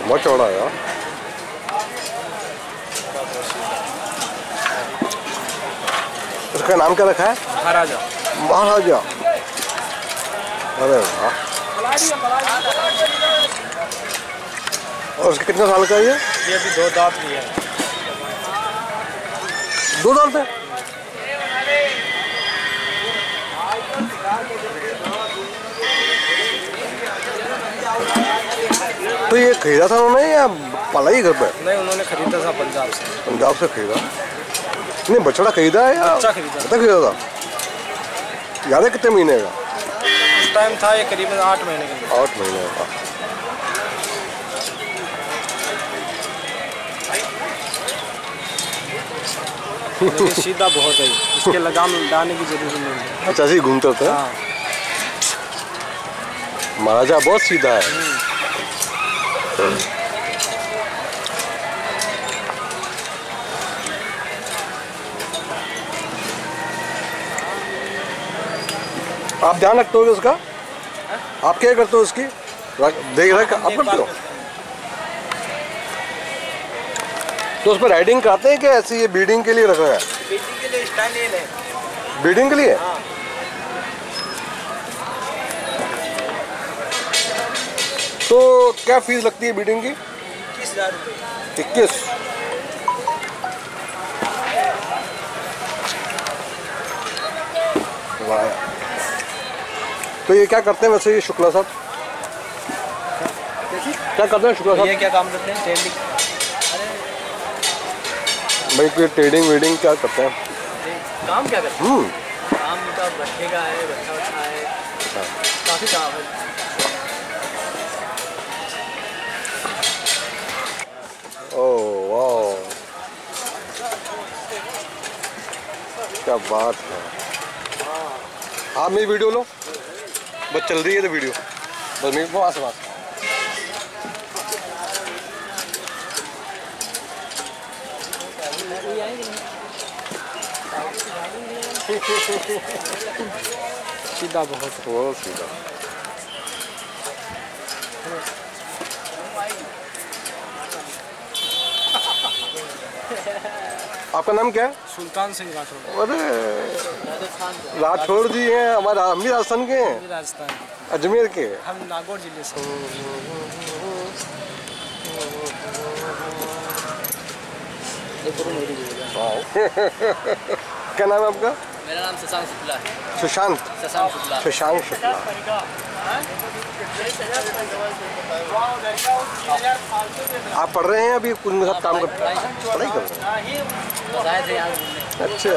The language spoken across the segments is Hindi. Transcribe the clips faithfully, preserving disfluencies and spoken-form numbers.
बहुत चौड़ा है यार। इसका नाम क्या रखा है? महाराजा। महाराजा, अरे वाह। और उसके कितने साल का है ये? ये अभी दो दांत की है। दो दांत है? तो ये खरीदा था उन्होंने या पाला ही घर पे? नहीं, उन्होंने खरीदा था पंजाब से। पंजाब से खरीदा? नहीं, बछड़ा खरीदा है या बच्चा खरीदा? बच्चा खरीदा था। याद है कितने महीने का? उस टाइम था ये करीबन आठ महीने का। आठ महीने का। लेकिन सीधा बहुत है, इसके लगाम डालने की जरूरत नहीं है। अच्छा, ऐसे घूमते होते हैं। हाँ। महाराजा बहुत सीधा है। आप ध्यान रखते हो उसका? आप क्या करते हो उसकी देख रेख आप करते हो? तो उस पर राइडिंग कराते हैं क्या ऐसे? ये ब्रीडिंग के लिए रखा है? ब्रीडिंग के लिए स्टैलियन है। ब्रीडिंग के लिए? हाँ। तो क्या फीस लगती है ब्रीडिंग की? इक्कीस हजार रुपये। इक्कीस? वाह। तो ये क्या करते हैं वैसे ये शुक्ला साहब? क्या करते हैं शुक्ला साहब? ये क्या काम करते हैं? ट्रेडिंग। भाई कोई ट्रेडिंग वेडिंग क्या करते हैं? काम क्या करते हैं? हम्म काम का भट्टे का है, भट्टा भट्टा है, काफी काम है। ओह वाह, क्या बात है। आप मेरी वीडियो लो, बस चल रही है तो वीडियो बस मेरी वो आस पास। सीधा बहुत बहुत सीधा। आपका नाम क्या है? सुल्तान सिंह राठौड़। अरे राठौड़ जी हैं हमारे, हम भी राजस्थान के हैं। राजस्थान, अजमेर के। हम नागौर जिले से। क्या नाम है आपका? मेरा नाम शशांक शुक्ला है। सुशांत? शशांक शुक्ला। शशांक शुक्ला। आप पढ़ रहे हैं अभी? उनके साथ काम कर पढ़ाई कर रहे हैं? अच्छा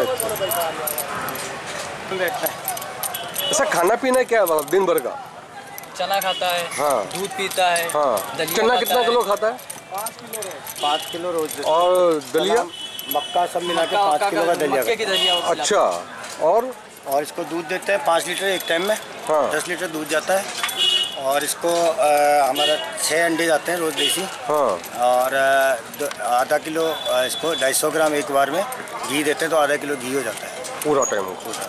अच्छा। ऐसा खाना पीना क्या है दिन भर का? चना खाता है, हाँ। दूध पीता है, हाँ। चना कितना किलो खाता है? पाँच किलो रोज। और दलिया मक्का सब मिला के पाँच किलो का दलिया। मक्के की दलिया। अच्छा। और और इसको दूध देते हैं पाँच लीटर एक टाइम में। हाँ। दस लीटर दूध जाता है। और इसको आ, हमारा छः अंडे जाते हैं रोज देसी। हाँ। और आ, आधा किलो आ, इसको ढाई सौ ग्राम एक बार में घी देते हैं तो आधा किलो घी हो जाता है पूरा टाइम पूरा।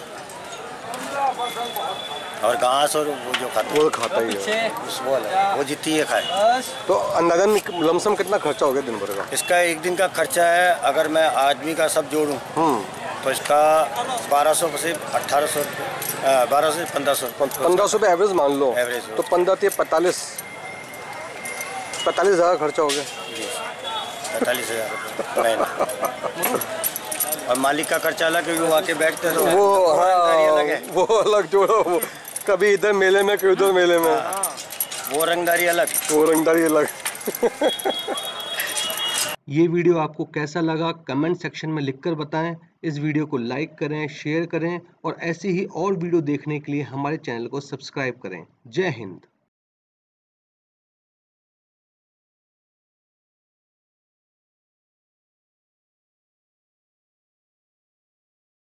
और घास और वो जो खाता वो खाता ही है, वो अलग, वो जितनी है खाए। तो अंदाजन लमसम कितना खर्चा हो गया दिन भर का? इसका एक दिन का खर्चा है अगर मैं आदमी का सब जोड़ूं तो इसका बारह सौ से अट्ठारह सौ बारह से पंद्रह सौ पंद्रह सौ पे एवरेज मान लो। एवरेज तो पंद्रह से पैंतालीस पैंतालीस हज़ार खर्चा हो गया। जी पैंतालीस हज़ार और मालिक का खर्चा अलग है, वो आके बैठते हैं तो वो हाँ, अलग है। वो अलग जोड़ो, वो कभी इधर मेले में कभी उधर मेले में। वो रंगदारी अलग, वो रंगदारी अलग। ये वीडियो आपको कैसा लगा कमेंट सेक्शन में लिखकर बताएं। इस वीडियो को लाइक करें, शेयर करें और ऐसी ही और वीडियो देखने के लिए हमारे चैनल को सब्सक्राइब करें। जय हिंद।